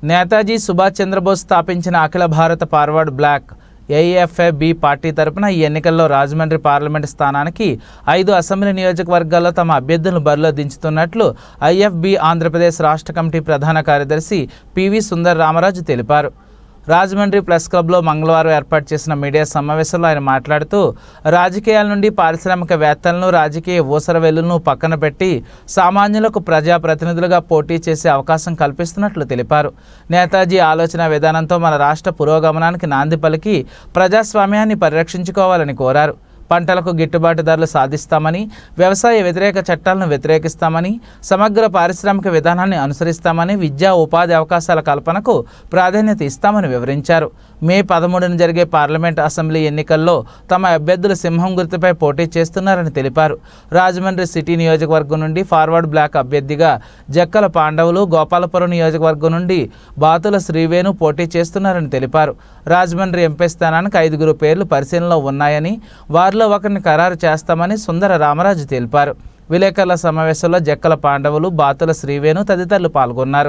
నేతాజీ సుభాష్ చంద్రబోస్ స్థాపించిన అఖిల భారత forward black ఏఎఫ్ఏబి party తరపున ఈ ఎన్నికల్లో రాజమండ్రి పార్లమెంటు స్థానానికి 5 అసెంబ్లీ నియోజకవర్గాల్లో తమ అభ్యర్థులను బరిలో దించుతున్నట్లు ఐఎఫ్బి ఆంధ్రప్రదేశ్ రాష్ట్ర కమిటీ ప్రధాన కార్యదర్శి పివి సుందర్ రామరాజు తెలిపారు. రాజమండ్రి ప్రెస్ క్లబ్లో మంగళవారం ఏర్పాటు చేసిన మీడియా సమావేశంలో ఆయన మాట్లాడుతూ రాజకీయాల నుండి పారిశ్రామికవేత్తలను రాజకీయ ఊసరవెల్లులను పక్కన పెట్టి సామాన్యులకు ప్రజాప్రతినిధులుగా పోటీ చేసే అవకాశం కల్పిస్తున్నట్లు తెలిపారు. నేతాజీ ఆలోచన విధానంతో మన రాష్ట్ర పురోగమనానికి నాంది పలికి ప్రజాస్వామ్యాన్ని పరిరక్షించుకోవాలని కోరారు. పంటలకు గిట్టుబాటు ధరలు సాధిస్తామని, వ్యవసాయ వ్యతిరేక చట్టాలను వ్యతిరేకిస్తామని, సమగ్ర పారిశ్రామిక విధానాన్ని అనుసరిస్తామని, విద్యా ఉపాధి అవకాశాల కల్పనకు ప్రాధాన్యత ఇస్తామని వివరించారు. మే 13న జరిగే పార్లమెంట్ అసెంబ్లీ ఎన్నికల్లో తమ అభ్యర్థులు సింహం గుర్తుపై పోటీ చేస్తున్నారని తెలిపారు. రాజమండ్రి సిటీ నియోజకవర్గం నుండి ఫార్వర్డ్ బ్లాక్ అభ్యర్థిగా జక్కల పాండవులు, గోపాలపురం నియోజకవర్గం నుండి బాతుల శ్రీవేణు పోటీ చేస్తున్నారని తెలిపారు. రాజమండ్రి ఎంపీ స్థానానికి 5 పేర్లు పరిశీలనలో ఉన్నాయని, వారిలో ఒకరిని ఖరారు చేస్తామని సుందర రామరాజు తెలిపారు. విలేకరుల సమావేశంలో జక్కల పాండవులు, బాతుల శ్రీవేణు తదితరులు పాల్గొన్నారు.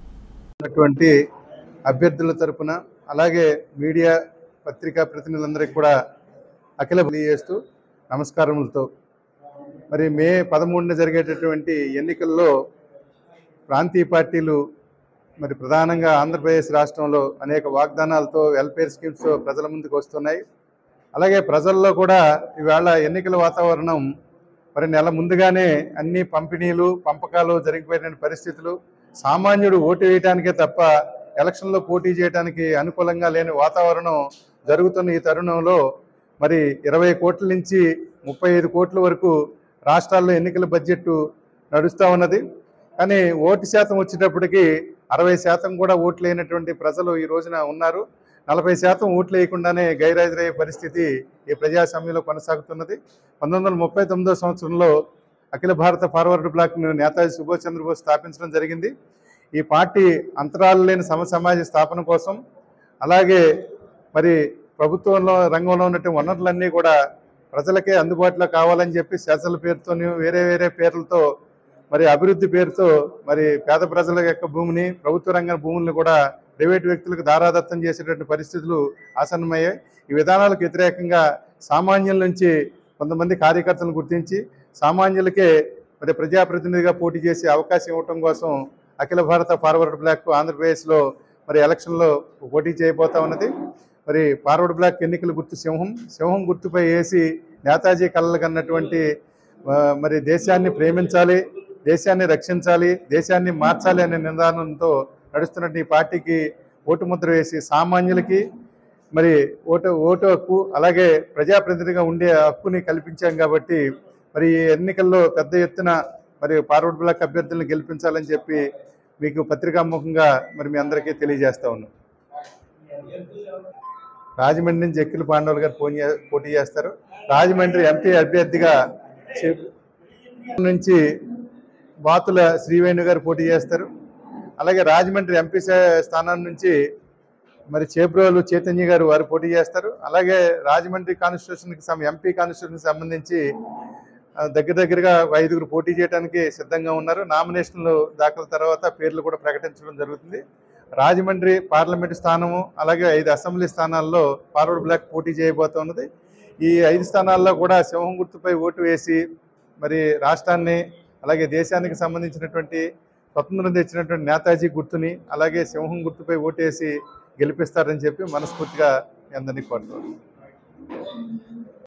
అభ్యర్థుల తరపున అలాగే మీడియా పత్రికా ప్రతినిధులందరికీ కూడా అఖిల చేస్తూ నమస్కారములతో మరి మే 13న జరిగేటటువంటి ఎన్నికల్లో ప్రాంతీయ పార్టీలు మరి ప్రధానంగా ఆంధ్రప్రదేశ్ రాష్ట్రంలో అనేక వాగ్దానాలతో వెల్ఫేర్ స్కీమ్స్ ప్రజల ముందుకు వస్తున్నాయి. అలాగే ప్రజల్లో కూడా ఇవాళ ఎన్నికల వాతావరణం మరి నెల ముందుగానే అన్ని పంపిణీలు పంపకాలు జరిగిపోయిన పరిస్థితులు, సామాన్యుడు ఓటు వేయడానికే తప్ప ఎలక్షన్లో పోటీ చేయడానికి అనుకూలంగా లేని వాతావరణం జరుగుతున్న ఈ తరుణంలో మరి 20 కోట్ల నుంచి 35 కోట్ల వరకు రాష్ట్రాల్లో ఎన్నికల బడ్జెట్ నడుస్తూ ఉన్నది. కానీ ఓటు శాతం వచ్చేటప్పటికి 60% కూడా ఓట్లు లేనటువంటి ప్రజలు ఈ రోజున ఉన్నారు. 40% ఓట్లు వేయకుండానే గైరాజరయ్యే పరిస్థితి ఈ ప్రజాస్వామ్యంలో కొనసాగుతున్నది. 1939వ సంవత్సరంలో అఖిల భారత ఫార్వర్డ్ బ్లాక్ను నేతాజీ సుభాష్ చంద్రబోస్ స్థాపించడం జరిగింది. ఈ పార్టీ అంతరాలు లేని సమాజ స్థాపన కోసం, అలాగే మరి ప్రభుత్వంలో రంగంలో ఉన్నటువంటి వనరులన్నీ కూడా ప్రజలకే అందుబాటులో కావాలని చెప్పి శాసనాల పేరుతో వేరే పేర్లతో మరి అభివృద్ధి పేరుతో మరి పేద ప్రజల యొక్క భూమిని, ప్రభుత్వ రంగ భూములను కూడా ప్రైవేటు వ్యక్తులకు దారాదత్తం చేసేటువంటి పరిస్థితులు ఆసన్నమయ్యాయి. ఈ విధానాలకు వ్యతిరేకంగా సామాన్యుల నుంచి కొంతమంది కార్యకర్తలను గుర్తించి సామాన్యులకే మరి ప్రజాప్రతినిధిగా పోటీ చేసే అవకాశం ఇవ్వటం కోసం అఖిల భారత ఫార్వర్డ్ బ్లాక్ ఆంధ్రప్రదేశ్లో మరి ఎలక్షన్లో పోటీ చేయబోతా ఉన్నది. మరి ఫార్వర్డ్ బ్లాక్ ఎన్నికల గుర్తు సింహం గుర్తుపై వేసి నేతాజీ కలలు కన్నటువంటి మరి దేశాన్ని ప్రేమించాలి, దేశాన్ని రక్షించాలి, దేశాన్ని మార్చాలి అనే నినాదంతో నడుస్తున్నట్టు ఈ పార్టీకి ఓటు ముద్ర వేసి సామాన్యులకి మరి ఓటు హక్కు అలాగే ప్రజాప్రతినిధిగా ఉండే హక్కుని కల్పించాం. కాబట్టి మరి ఈ ఎన్నికల్లో పెద్ద ఎత్తున మరి ఫార్వర్డ్ బ్లాక్ అభ్యర్థులను గెలిపించాలని చెప్పి మీకు పత్రికాముఖంగా మరి మీ అందరికీ తెలియజేస్తా ఉన్నాం. రాజమండ్రి నుంచి జక్కల పాండవులు గారు పోటీ చేస్తారు. రాజమండ్రి ఎంపీ అభ్యర్థిగా నుంచి బాతుల శ్రీవేణు గారు పోటీ చేస్తారు. అలాగే రాజమండ్రి ఎంపీ స్థానం నుంచి మరి చేబ్రోలు చైతన్య గారు వారు పోటీ చేస్తారు. అలాగే రాజమండ్రి కాన్స్టిట్యూషన్కి ఎంపీ కాన్స్టిట్యూషన్కి సంబంధించి దగ్గరగా 5 పోటీ చేయడానికి సిద్ధంగా ఉన్నారు. నామినేషన్లు దాఖలు తర్వాత పేర్లు కూడా ప్రకటించడం జరుగుతుంది. రాజమండ్రి పార్లమెంటు స్థానము అలాగే 5 అసెంబ్లీ స్థానాల్లో ఫార్వర్డ్ బ్లాక్ పోటీ చేయబోతున్నది. ఈ 5 స్థానాల్లో కూడా సింహం గుర్తుపై ఓటు వేసి మరి రాష్ట్రాన్ని అలాగే దేశానికి సంబంధించినటువంటి స్వతంత్రం తెచ్చినటువంటి నేతాజీ గుర్తుని అలాగే సింహం గుర్తుపై ఓటేసి గెలిపిస్తారని చెప్పి మనస్ఫూర్తిగా మీ అందరినీ కోరుతున్నాను.